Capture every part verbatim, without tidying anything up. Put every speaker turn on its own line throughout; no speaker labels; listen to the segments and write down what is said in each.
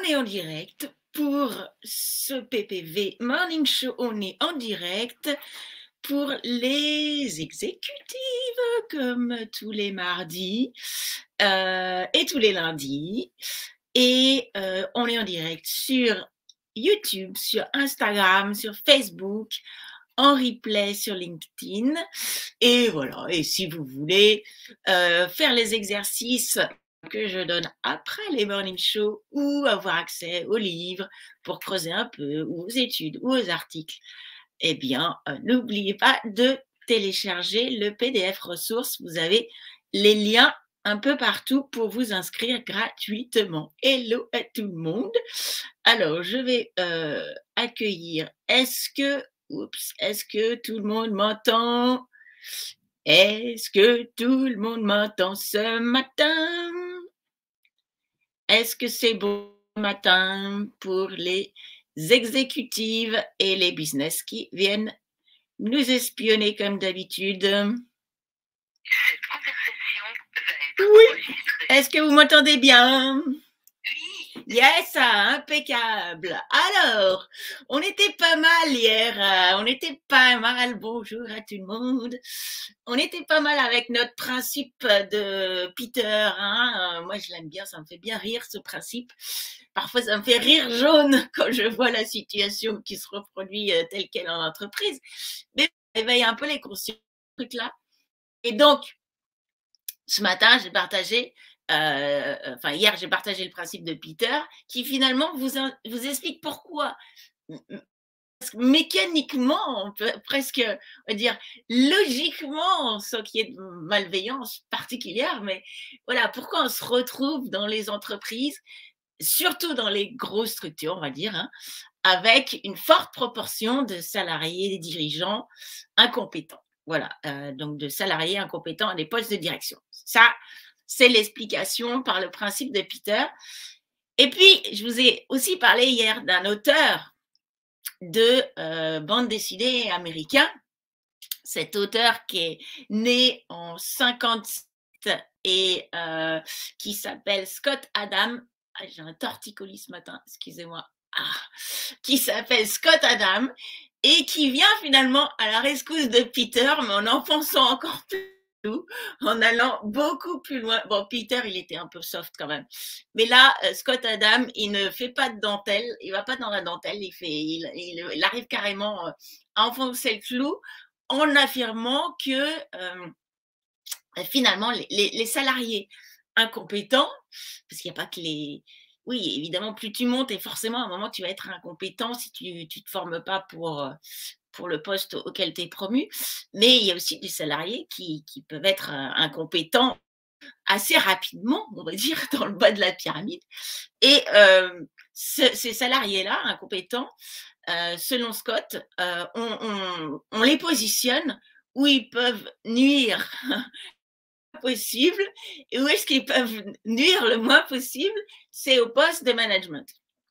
est en direct pour ce P P V Morning Show. On est en direct pour les exécutives, comme tous les mardis euh, et tous les lundis. Et euh, on est en direct sur YouTube, sur Instagram, sur Facebook, en replay sur LinkedIn. Et voilà, et si vous voulez euh, faire les exercices que je donne après les morning shows ou avoir accès aux livres pour creuser un peu, ou aux études, ou aux articles, eh bien, euh, n'oubliez pas de télécharger le P D F ressources. Vous avez les liens un peu partout pour vous inscrire gratuitement. Hello à tout le monde. Alors, je vais euh, accueillir. Est-ce que, oups, est-ce que tout le monde m'entend? Est-ce que tout le monde m'entend ce matin? Est-ce que c'est bon matin pour les exécutives et les business qui viennent nous espionner comme d'habitude?
Cette conversation va être
Oui.
enregistrée.
Est-ce que vous m'entendez bien?
Oui.
Yes, impeccable. Alors, on était pas mal hier, euh, on était pas mal, bonjour à tout le monde. On était pas mal avec notre principe de Peter, hein. Euh, moi je l'aime bien, ça me fait bien rire ce principe. Parfois ça me fait rire jaune quand je vois la situation qui se reproduit euh, telle qu'elle en entreprise. Mais ça éveille un peu les consciences, ce truc-là. Et donc, ce matin, j'ai partagé Euh, enfin hier j'ai partagé le principe de Peter qui finalement vous, vous explique pourquoi mécaniquement, on peut presque on va dire logiquement, sans qu'il y ait de malveillance particulière, mais voilà pourquoi on se retrouve dans les entreprises, surtout dans les grosses structures, on va dire, hein, avec une forte proportion de salariés, des dirigeants incompétents. Voilà, euh, donc de salariés incompétents à des postes de direction. Ça, c'est l'explication par le principe de Peter. Et puis, je vous ai aussi parlé hier d'un auteur de euh, bande dessinée américain, cet auteur qui est né en cinquante-sept et euh, qui s'appelle Scott Adams. Ah, j'ai un torticolis ce matin, excusez-moi. Ah, qui s'appelle Scott Adams et qui vient finalement à la rescousse de Peter, mais en enfonçant encore plus, en allant beaucoup plus loin. Bon, Peter, il était un peu soft quand même. Mais là, Scott Adams, il ne fait pas de dentelle, il va pas dans la dentelle, il, fait, il, il, il arrive carrément à enfoncer le clou en affirmant que euh, finalement, les, les, les salariés incompétents, parce qu'il n'y a pas que les... Oui, évidemment, plus tu montes, et forcément, à un moment, tu vas être incompétent si tu ne te formes pas pour, pour le poste auquel tu es promu. Mais il y a aussi des salariés qui, qui peuvent être incompétents assez rapidement, on va dire, dans le bas de la pyramide. Et euh, ce, ces salariés-là, incompétents, euh, selon Scott, euh, on, on, on les positionne où ils peuvent nuire possible, et où est-ce qu'ils peuvent nuire le moins possible, c'est au poste de management.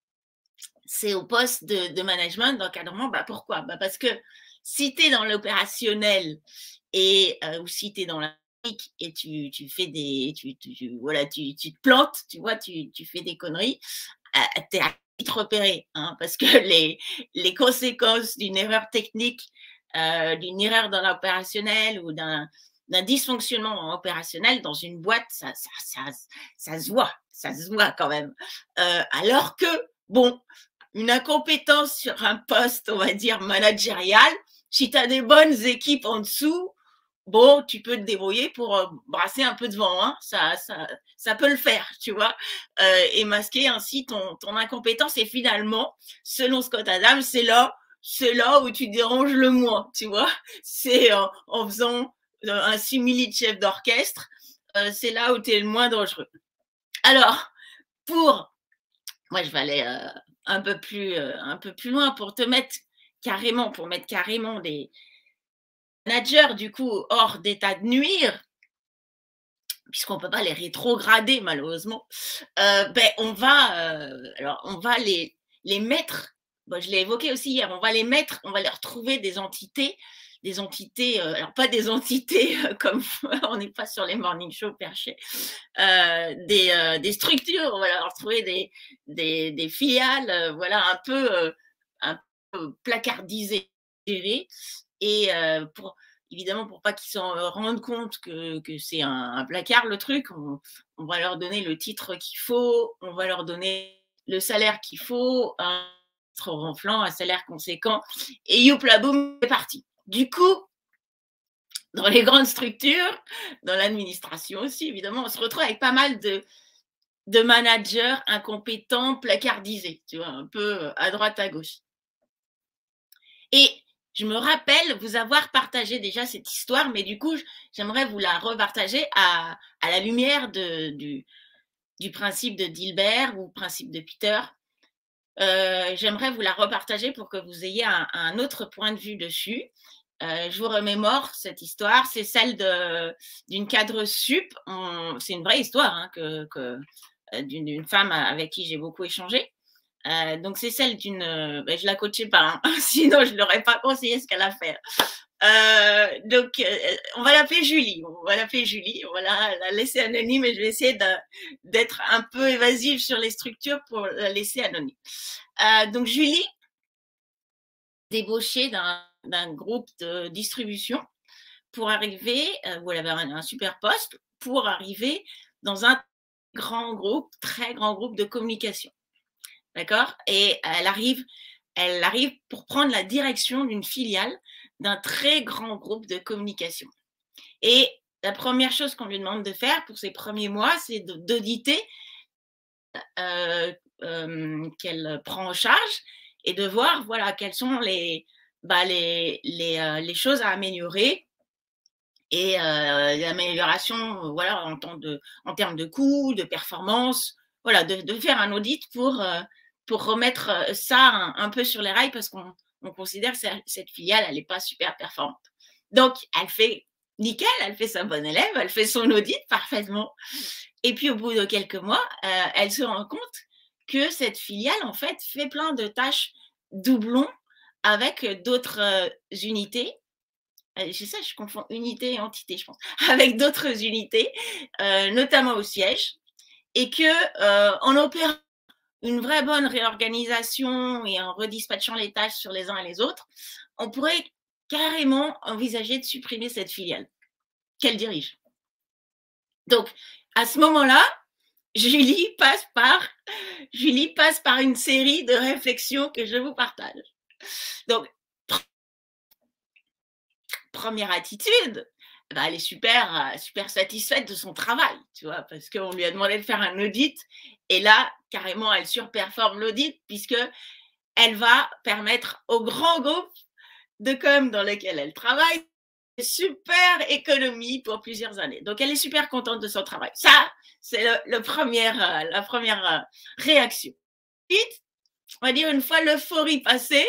C'est au poste de, de management, d'encadrement. Bah pourquoi? Bah parce que si tu es dans l'opérationnel et euh, ou si tu es dans la et tu, tu fais des tu, tu, voilà, tu, tu te plantes, tu vois, tu, tu fais des conneries, euh, tu es à vite repéré, hein, parce que les, les conséquences d'une erreur technique, euh, d'une erreur dans l'opérationnel ou d'un d'un dysfonctionnement opérationnel dans une boîte, ça, ça, ça, ça se voit, ça se voit quand même. Euh, alors que, bon, une incompétence sur un poste, on va dire, managérial, si tu as des bonnes équipes en dessous, bon, tu peux te débrouiller pour euh, brasser un peu de vent, hein, ça, ça, ça peut le faire, tu vois, euh, et masquer ainsi ton, ton incompétence. Et finalement, selon Scott Adams, c'est là, c'est là où tu déranges le moins, tu vois, c'est en, en faisant un simili de chef d'orchestre, euh, c'est là où tu es le moins dangereux. Alors, pour, moi je vais aller euh, un peu plus, euh, un peu plus loin pour te mettre carrément, pour mettre carrément des managers du coup hors d'état de nuire, puisqu'on ne peut pas les rétrograder malheureusement, euh, ben on va, euh, alors on va les, les mettre, bon, je l'ai évoqué aussi hier, on va les mettre, on va leur trouver des entités des entités, euh, alors pas des entités euh, comme on n'est pas sur les morning shows perchés, euh, des, euh, des structures, voilà, alors trouver des, des, des filiales, euh, voilà, un peu, euh, un peu placardisées, gérées, et euh, pour évidemment pour pas qu'ils s'en rendent compte que, que c'est un, un placard le truc, on, on va leur donner le titre qu'il faut, on va leur donner le salaire qu'il faut, un titre ronflant, un salaire conséquent, et youpla boum, c'est parti. Du coup, dans les grandes structures, dans l'administration aussi, évidemment, on se retrouve avec pas mal de, de managers incompétents, placardisés, tu vois, un peu à droite, à gauche. Et je me rappelle vous avoir partagé déjà cette histoire, mais du coup, j'aimerais vous la repartager à, à la lumière de, du, du principe de Dilbert ou principe de Peter. Euh, j'aimerais vous la repartager pour que vous ayez un, un autre point de vue dessus. Euh, je vous remémore cette histoire, c'est celle d'une cadre sup. C'est une vraie histoire hein, que, que, d'une femme avec qui j'ai beaucoup échangé. Euh, donc c'est celle d'une, euh, ben, je la coachais pas, hein, sinon je l'aurais pas conseillé ce qu'elle a fait. Euh, donc euh, on va l'appeler Julie, on va l'appeler Julie, on va la, la laisser anonyme et je vais essayer d'être un peu évasive sur les structures pour la laisser anonyme. Euh, donc Julie, débauchée d'un groupe de distribution pour arriver, euh, où elle avait un, un super poste, pour arriver dans un grand groupe, très grand groupe de communication. D'accord? Et elle arrive, elle arrive pour prendre la direction d'une filiale d'un très grand groupe de communication. Et la première chose qu'on lui demande de faire pour ses premiers mois, c'est d'auditer euh, euh, qu'elle prend en charge et de voir voilà, quelles sont les, bah, les, les, euh, les choses à améliorer et euh, l'amélioration voilà, en, de, en termes de coûts, de performance, voilà, de, de faire un audit pour, euh, pour remettre ça un, un peu sur les rails parce qu'on on considère que cette filiale, elle n'est pas super performante. Donc, elle fait nickel, elle fait sa bonne élève, elle fait son audit parfaitement. Et puis, au bout de quelques mois, euh, elle se rend compte que cette filiale, en fait, fait plein de tâches doublons avec d'autres euh, unités. Je sais, je confonds unité et entité, je pense, avec d'autres unités, euh, notamment au siège, et que euh, en opérant une vraie bonne réorganisation et en redispatchant les tâches sur les uns et les autres, on pourrait carrément envisager de supprimer cette filiale qu'elle dirige. Donc, à ce moment-là, Julie passe par, Julie passe par une série de réflexions que je vous partage. Donc, première attitude, bah, elle est super, super satisfaite de son travail, tu vois, parce qu'on lui a demandé de faire un audit et là, carrément, elle surperforme l'audit puisque elle va permettre au grand groupe de com dans lequel elle travaille super économie pour plusieurs années. Donc, elle est super contente de son travail. Ça, c'est le, le première, la première réaction. Ensuite, on va dire une fois l'euphorie passée,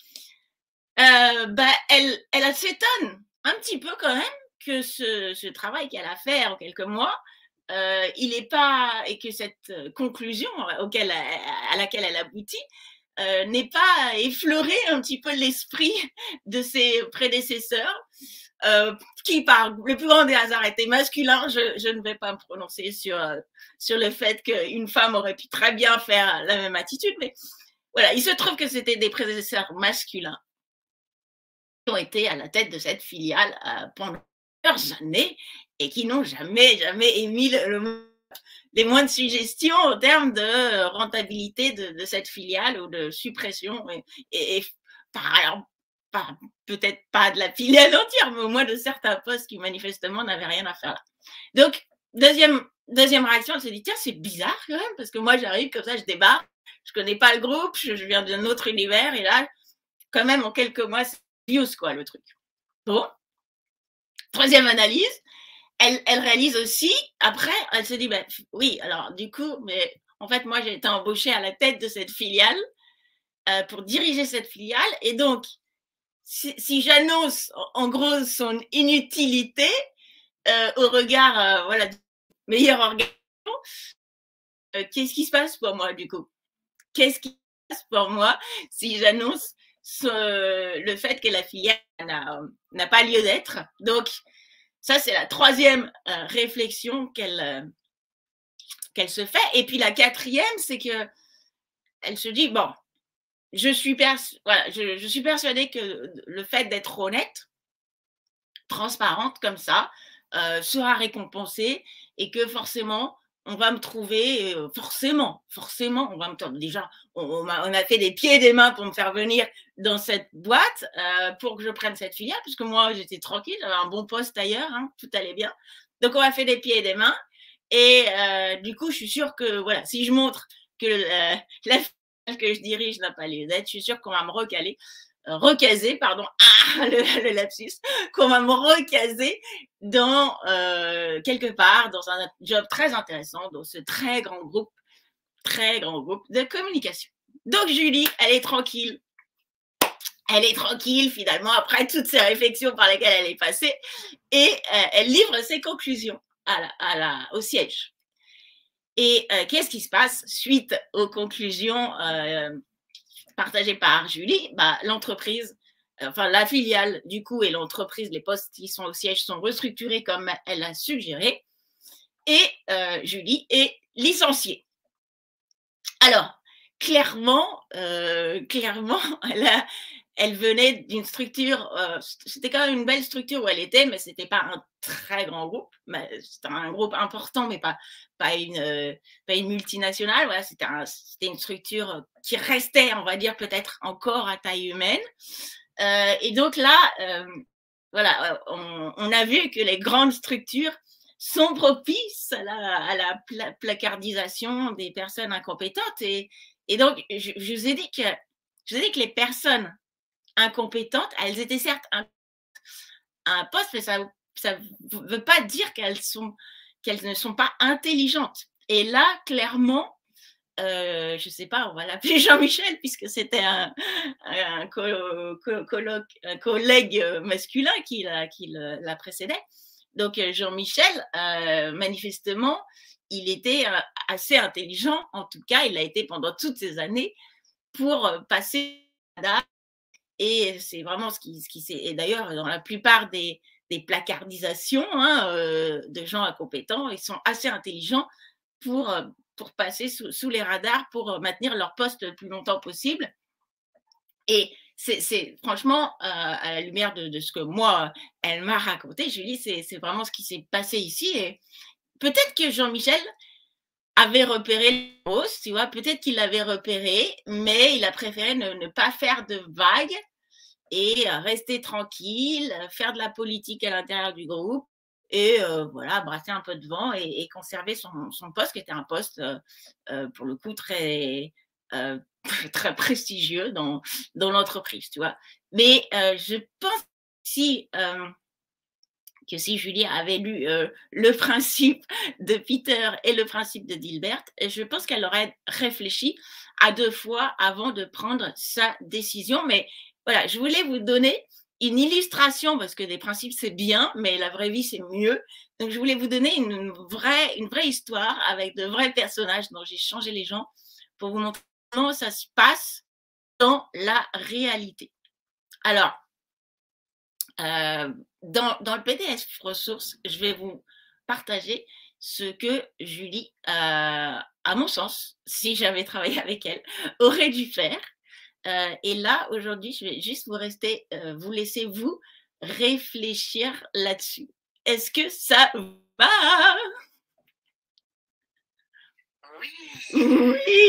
euh, bah, elle, elle s'étonne un petit peu quand même que ce, ce travail qu'elle a fait en quelques mois, euh, il est pas, et que cette conclusion auquel, à laquelle elle aboutit euh, n'est pas effleuré un petit peu l'esprit de ses prédécesseurs, euh, qui par le plus grand des hasards étaient masculins. Je, je ne vais pas me prononcer sur, sur le fait qu'une femme aurait pu très bien faire la même attitude, mais voilà, il se trouve que c'était des prédécesseurs masculins qui ont été à la tête de cette filiale euh, pendant plusieurs années et qui n'ont jamais, jamais émis le, le, les moindres suggestions en termes de rentabilité de, de cette filiale ou de suppression et, et, et par, par, peut-être pas de la filiale entière, mais au moins de certains postes qui manifestement n'avaient rien à faire là. Donc, deuxième, deuxième réaction, elle s'est dit, tiens, c'est bizarre quand même, parce que moi j'arrive comme ça, je débarque, je connais pas le groupe, je, je viens d'un autre univers, et là, quand même, en quelques mois, c'est news, quoi, le truc. Bon. Troisième analyse, elle, elle réalise aussi, après, elle se dit, ben, oui, alors du coup, mais en fait, moi, j'ai été embauchée à la tête de cette filiale euh, pour diriger cette filiale, et donc, si, si j'annonce en gros son inutilité euh, au regard, euh, voilà, de meilleure organisation, euh, qu'est-ce qui se passe pour moi, du coup? Qu'est-ce qui se passe pour moi si j'annonce le fait que la filiale n'a n'a pas lieu d'être. Donc, ça, c'est la troisième euh, réflexion qu'elle euh, qu'elle se fait. Et puis la quatrième, c'est que elle se dit, bon, je suis, pers voilà, je, je suis persuadée que le fait d'être honnête, transparente comme ça, euh, sera récompensé et que forcément, on va me trouver, euh, forcément, forcément, on va me trouver. Déjà, on, on, a, on a fait des pieds et des mains pour me faire venir dans cette boîte euh, pour que je prenne cette filiale, puisque moi, j'étais tranquille, j'avais un bon poste ailleurs, hein, tout allait bien. Donc, on a fait des pieds et des mains. Et euh, du coup, je suis sûre que, voilà, si je montre que euh, la filiale que je dirige n'a pas lieu d'être, je suis sûre qu'on va me recaler. recaser, pardon, ah, le, le lapsus, qu'on va me recaser dans euh, quelque part, dans un job très intéressant, dans ce très grand groupe, très grand groupe de communication. Donc Julie, elle est tranquille. Elle est tranquille finalement après toutes ces réflexions par lesquelles elle est passée et euh, elle livre ses conclusions à la, à la, au siège. Et euh, qu'est-ce qui se passe suite aux conclusions euh, partagées par Julie? Bah, l'entreprise, enfin la filiale du coup et l'entreprise, les postes qui sont au siège sont restructurés comme elle a suggéré et euh, Julie est licenciée. Alors, clairement, euh, clairement, elle, a, elle venait d'une structure, euh, c'était quand même une belle structure où elle était, mais ce n'était pas un très grand groupe. C'était un groupe important, mais pas, pas, une, euh, pas une multinationale. Voilà, c'était un, une structure qui restait, on va dire, peut-être encore à taille humaine. Euh, et donc là, euh, voilà, on, on a vu que les grandes structures sont propices à la, à la pla placardisation des personnes incompétentes. Et, et donc, je, je, vous ai dit que, je vous ai dit que les personnes incompétentes, elles étaient certes un, un poste, mais ça ne veut pas dire qu'elles sont, qu'elles ne sont pas intelligentes. Et là, clairement, euh, je ne sais pas, on va l'appeler Jean-Michel, puisque c'était un, un, co co colloque, un collègue masculin qui la, qui la précédait. Donc Jean-Michel, euh, manifestement, il était euh, assez intelligent, en tout cas, il l'a été pendant toutes ces années, pour passer et c'est vraiment ce qui, ce qui s'est. Et d'ailleurs, dans la plupart des, des placardisations hein, euh, de gens incompétents, ils sont assez intelligents pour, pour passer sous, sous les radars, pour maintenir leur poste le plus longtemps possible. Et c'est franchement, euh, à la lumière de, de ce que moi, elle m'a raconté, Julie, c'est vraiment ce qui s'est passé ici. Et peut-être que Jean-Michel avait repéré les fausses, tu vois, peut-être qu'il l'avait repéré, mais il a préféré ne, ne pas faire de vagues et rester tranquille, faire de la politique à l'intérieur du groupe et euh, voilà, brasser un peu de vent et, et conserver son, son poste, qui était un poste, euh, euh, pour le coup, très, euh, très prestigieux dans, dans l'entreprise, tu vois. Mais euh, je pense si, euh, que si Julie avait lu euh, le principe de Peter et le principe de Dilbert, je pense qu'elle aurait réfléchi à deux fois avant de prendre sa décision. Mais voilà, je voulais vous donner une illustration, parce que des principes, c'est bien, mais la vraie vie, c'est mieux. Donc, je voulais vous donner une vraie, une vraie histoire avec de vrais personnages dont j'ai changé les gens pour vous montrer comment ça se passe dans la réalité. Alors, euh, dans, dans le P D F ressources, je vais vous partager ce que Julie, euh, à mon sens, si j'avais travaillé avec elle, aurait dû faire. Euh, et là, aujourd'hui, je vais juste vous rester, euh, vous laisser vous réfléchir là-dessus. Est-ce que ça va?
Oui.
Oui.